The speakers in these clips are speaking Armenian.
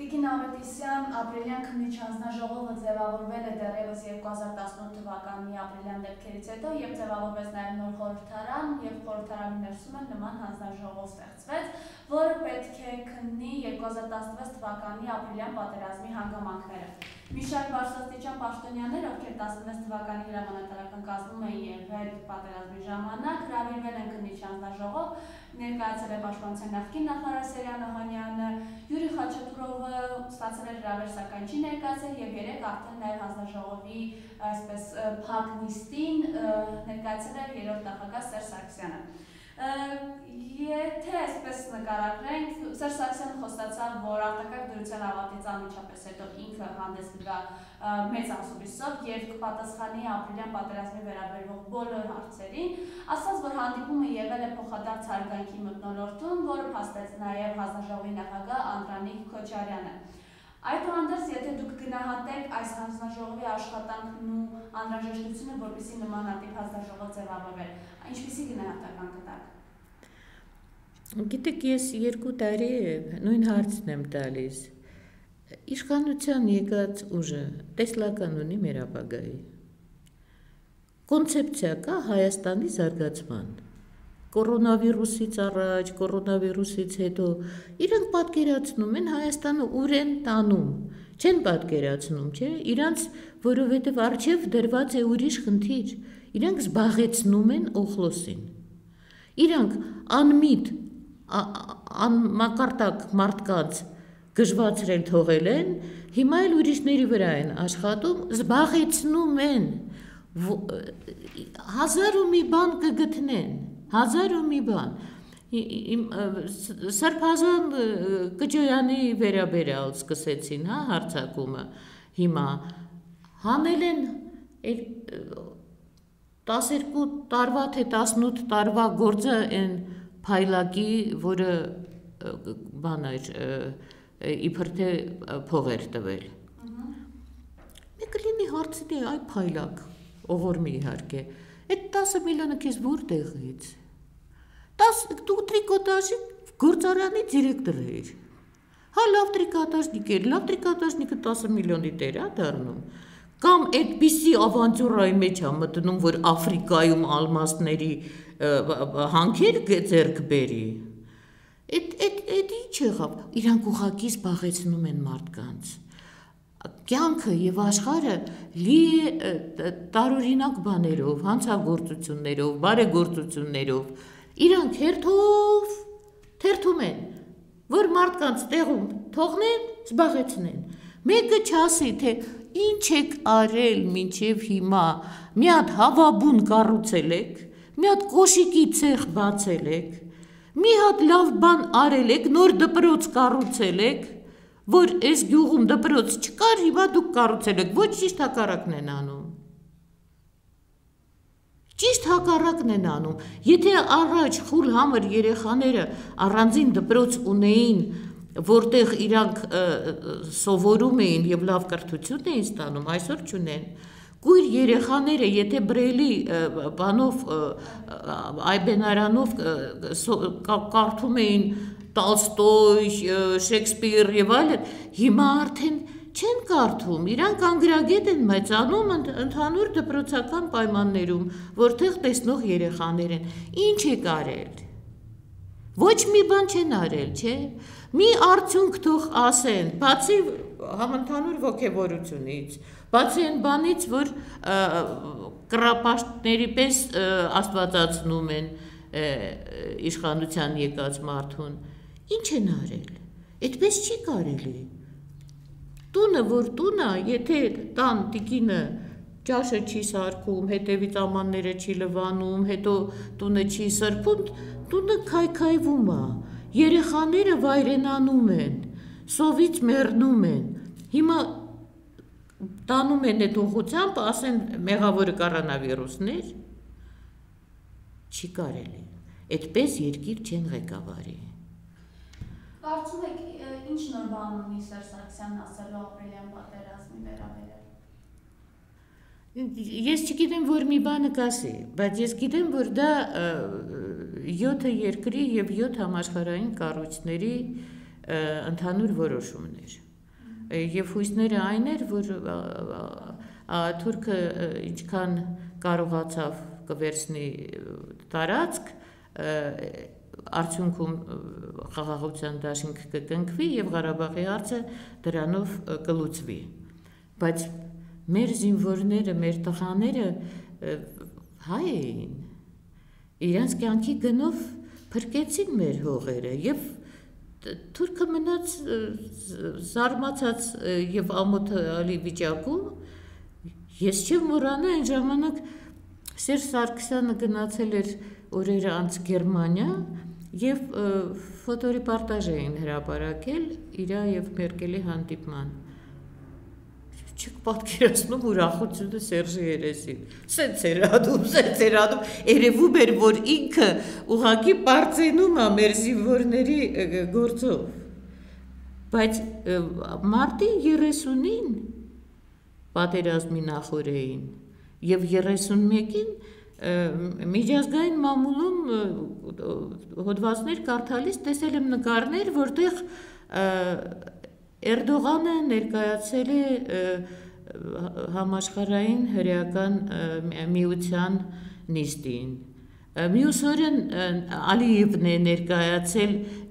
Տիկին Ավետիսյան ապրիլյան քննիչ հանձնաժողովը ձևավորվել է դեռևս 2018 թվականի ապրիլյան դեպքերից հետո եւ ձևավորվեց նաեւ նոր խորհրդարան եւ խորհրդարանի ներսում նման հանձնաժողով ստեղծվեց, որը պետք է քննի 2016 թվականի ապրիլյան պատերազմի հանգամանքները։ Մի շարք բարձրաստիճան պաշտոնյաներ, ովքեր 16 թվականի հրամանատարական կազմում էին եղել պատերազմի ժամանակ, հրավիրվել են քննիչ հանձնաժողով, ներկայացել է պաշտպանության նախկին նախարար Սերյան Օհանյանը, Յուրի Խաչատուրովը ստացել էր հրավեր, սակայն չի ներկայացել եւ երեք արդեն նաեւ հանձնաժողովի այսպես փակ նիստին ներկայացել էր երրորդ նախագահ Սերժ Սարգսյանը։ Եթե այսպես նկարագրենք, Սերժ Սարգսյանը խոստացավ, որ արտակարգ դրության ավարտից անմիջապես հետո ինքը հանդես կգա մեծ ամսուլիսով եւ կպատասխանի ապրիլյան պատերազմի վերաբերող բոլոր հարցերին, ասաց, որ հանդիպումը եղել է փոխադարձ հարգանքի մթնոլորտում, որը փաստեց նաեւ հանձնաժողովի նախագահ Անդրանիկ Քոչարյանը։ Այդուհանդերձ, եթե դուք գնահատեք այս հանձնաժողովի աշխատանքն ու անհրաժեշտությունը, որպեսզի նմանատիպ հանձնաժողով ձևավորվեր, ինչպիսի գնահատական կտաք։ Գիտեք, ես 2 տարի նույն հարցն եմ տալիս։ Իշխանության եկած ուժը տեսլական ունի մեր ապագայի։ Կոնցեպցիա կա Հայաստանի զարգացման։ Կորոնավիրուսից առաջ, կորոնավիրուսից հետո իրանք պատկերացնում են Հայաստանը ուր են տանում, չեն պատկերացնում, չէ՞, իրանց, որովհետև առջև դրված է ուրիշ խնդիր, իրանք զբաղեցնում են օխլոսին։ Իրանք անմիտ, անմակարդակ մարդկանց գժվացրել թողել են, հիմա էլ ուրիշների վրա են աշխատում, զբաղեցնում են, 1000 ու մի բան կգտնեն, 1000 ու մի բան։ Սրբազան Կջոյանի վերաբերյալ սկսեցին, հա, հարձակումը, հիմա հանել են 12 տարվա թե 18 տարվա գործը են փայլակի, որը բան էր, իբր թե փող էր տվել։ Մեկը լինի հարցնի, այ փայլակ, ողորմի իհարկե, այդ 10 միլիոնը քեզ որտեղից։ Դու տրիկոտաժի գործարանի դիրեկտոր էր։ Հա, լավ տրիկոտաժնիկ էր, լավ տրիկոտաժնիկը 10 միլիոնի տեր է դառնում։ Կամ այդպիսի ավանտյուրայի մեջ է մտնում, որ Աֆրիկայում ալմաստների հանքեր ձեռք բերի։ Այդ ինչ եղավ, իրանք ուղղակի զբաղեցնում են մարդկանց։ Կյանքը եւ աշխարհը լի է տարօրինակ բաներով, հանցագործություններով, բարեգործություններով, իրանք թերթում են, որ մարդկանց տեղում թողնեն, զբաղեցնեն։ Մեկը չասի, թե ինչ եք արել մինչև հիմա, մի հատ հավաբուն կառուցել եք, մի հատ կոշիկի ցեխ բացել եք, մի հատ լավ բան արել եք, նոր դպրոց կառուցել եք, որ այս գյուղում դպրոց չկար, հիմա դուք կառուցել եք, ոչ ճիշտ հակառակն են անում։ Ճիշտ հակառակն են անում։ Եթե առաջ խուլ համր երեխաները առանձին դպրոց ունեին, որտեղ իրանք սովորում էին եւ լավ կրթություն էին ստանում, այսօր չունեն։ Կույր երեխաները, եթե բրեյլի բանով այբենարանով կարդում էին Տոլստոյ, Շեքսպիր եւ այլն, հիմա արդեն չեն կարդում, իրանք անգրագետ են մեծանում ընդհանուր դպրոցական պայմաններում, որտեղ տեսնող երեխաներ են։ Ինչ եք արել։ Ոչ մի բան չեն արել, չէ՞։ Մի արդյունք թող ասեն, բացի համընդհանուր ոգևորությունից, բացի այն բանից, որ կռապաշտների պես աստվածացնում են իշխանության եկած մարդուն, ինչ են արել, այդպես չի կարելի։ Տունը, որ տուն է, եթե տան տիկինը ճաշը չի սարքում, հետևից ամանները չի լվանում, հետո տունը չի սրբում, տունը քայքայվում է, երեխաները վայրենանում են, սովից մեռնում են, հիմա տանում են այդ ուղղությամբ, ասեն մեղավորը կորոնավիրուսներ, չի կարելի, այդպես երկիր չեն ղեկավարի։ Կարծում եք, ինչ նոր բան ունի Սերժ Սարգսյանն ասելու ապրիլյան պատերազմի վերաբերյալ։ Ես չգիտեմ, որ մի բանը կասի, բայց ես գիտեմ, որ դա 7 երկրի եւ 7 համաշխարհային կառույցների ընդհանուր որոշումն էր։ Եվ հույսները այն էր, որ թուրքը ինչքան կարողացավ կվերցնի տարածք, արդյունքում խաղաղության դաշինք կկնքվի եւ Ղարաբաղի հարցը դրանով կլուծվի։ Բայց մեր զինվորները, մեր տղաները հայ էին։ Իրանց կյանքի գնով փրկեցին մեր հողերը եւ թուրքը մնաց զարմացած եւ ամոթալի վիճակում։ Ես չեմ մոռանա այն ժամանակ Սերժ Սարգսյանը գնացել էր օրեր անց Գերմանիա եւ ֆոտոռեպորտաժ էին հրապարակել իր եւ Մերկելի հանդիպման։ Չեք պատկերացնում ուրախությունը Սերժի երեսին։ Սենց էր ադում, երևում էր, որ ինքը ուղղակի պարծենում է մեր զինվորների գործով։ Բայց մարտի 30-ին պատերազմի նախօրեին եւ 31-ին միջազգային մամուլում հոդվածներ կարդալիս տեսել եմ նկարներ, որտեղ Էրդողանը ներկայացել է համաշխարհային հրեական միության նիստին։ Մյուս օրը Ալիևն է ներկայացել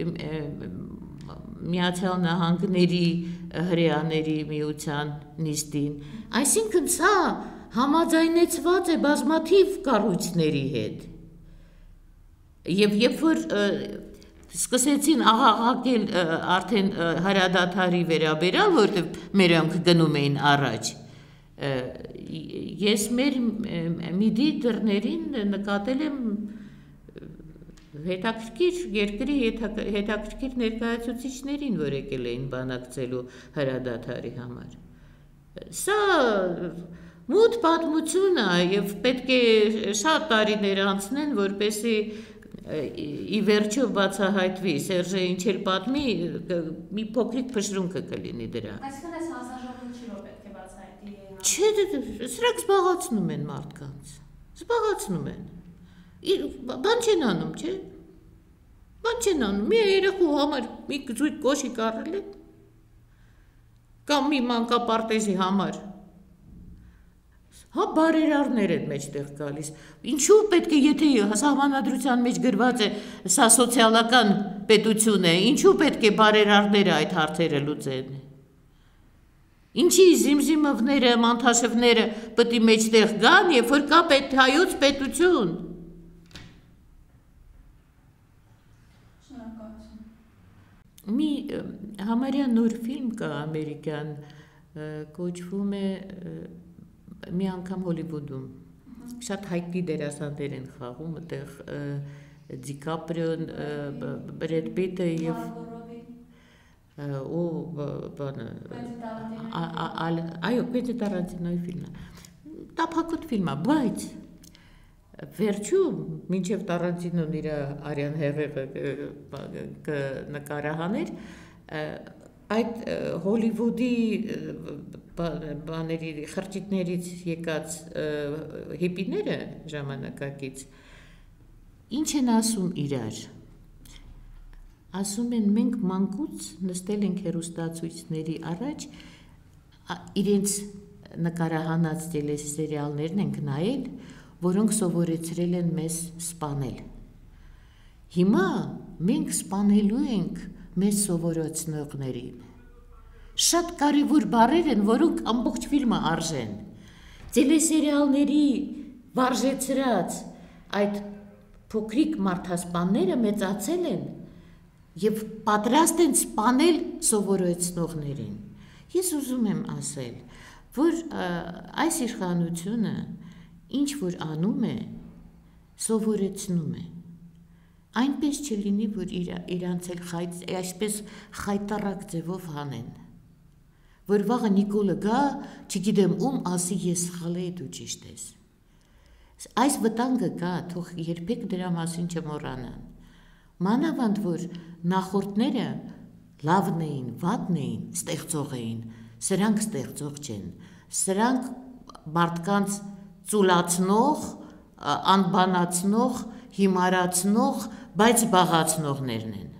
Միացյալ Նահանգների հրեաների միության նիստին։ Այսինքն սա համաձայնեցված է բազմաթիվ կառույցների հետ։ Եվ երբ որ սկսեցին աղաղակել արդեն հրադադարի վերաբերյալ, որտեղ մերոնք գնում էին առաջ, ես մեր միդի դռներին նկատել եմ հետաքրքիր երկրի հետաքրքիր ներկայացուցիչներին, որ եկել էին բանակցելու հրադադարի համար։ Սա մութ պատմություն է եւ պետք է շատ տարիներ անցնեն, որպեսզի ի վերջո բացահայտվի Սերժը ինչ էլ պատմի, մի փոքրիկ փշրունքը կլինի դրա։ Այսինքն այս հանձնաժողովը չի որ պետք է բացահայտի։ Չէ, սրանք զբաղացնում են մարդկանց։ Զբաղացնում են։ Բան չեն անում, չէ՞։ Բան չեն անում։ Մի երեխու համար մի զույգ կոշիկ առել է կամ մի մանկապարտեզի համար։ Հա բարերարներ են մեջտեղ գալիս։ Ինչու պետք է, եթե սահմանադրության մեջ գրված է սա սոցիալական պետություն է, ինչու պետք է բարերարները այդ հարցերը լուծեն։ Ինչի Զիմզիմովները, Մանթաշևները պետք է մեջտեղ գան, երբ որ կա հայոց պետություն։ Մի համարյա նոր ֆիլմ կա ամերիկյան, կոչվում է մի անգամ Հոլիվուդում, շատ հայտնի դերասաններ են խաղում, այդտեղ Դիկապրիոն, Բրեդ Պիտը եւ այո, Կվենտին Տարանտինոյի ֆիլմն է։ Տափակոտ ֆիլմ է, բայց վերջում մինչև Տարանտինոն իր արյան հեղեղը կնկարահաներ, այդ Հոլիվուդի բաների խրճիթներից եկած հիպիները ժամանակակից ինչ են ասում իրար։ Ասում են մենք մանկուց նստել ենք հեռուստացույցների առաջ, իրենց նկարահանած տելեսերիալներն ենք նայել, որոնք սովորեցրել են մեզ սպանել։ Հիմա մենք սպանելու ենք մեզ սովորեցնողներին։ Շատ կարևոր բառեր են, որոնք ամբողջ ֆիլմը արժեն։ Տելեսերիալների վարժեցրած այդ փոքրիկ մարդասպանները մեծացել են եւ պատրաստ են սպանել սովորեցնողներին։ Ես ուզում եմ ասել, որ այս իշխանությունը ինչ որ անում է, սովորեցնում է։ Այնպես չլինի, որ իրանց էլ այսպես խայտարակ ձևով հանեն։ Որ վաղը Նիկոլը գա, չգիտեմ ում ասի ես սխալ եի, դու ճիշտ ես։ Այս վտանգը կա, թող երբեք դրա մասին չմոռանան։ Մանավանդ որ նախորդները լավն էին, վատն էին, ստեղծող էին, սրանք ստեղծող չեն։ Սրանք մարդկանց ծուլացնող, անբանացնող, հիմարացնող, բայց զբաղացնողներն են։